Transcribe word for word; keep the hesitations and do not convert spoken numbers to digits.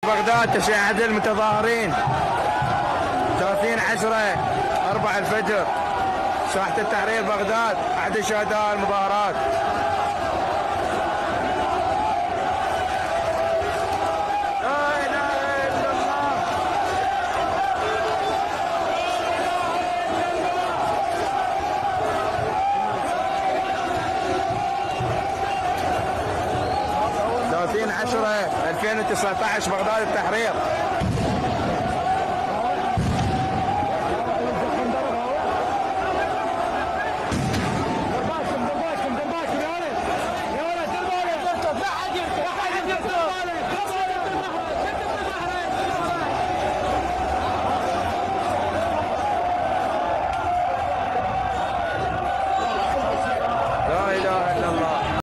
بغداد تشهد المتظاهرين ثلاثين عشرة أربعة الفجر، ساحة التحرير بغداد، أحد شهداء المظاهرات. ثلاثين عشرة ألفين وتسعة عشر بغداد التحرير.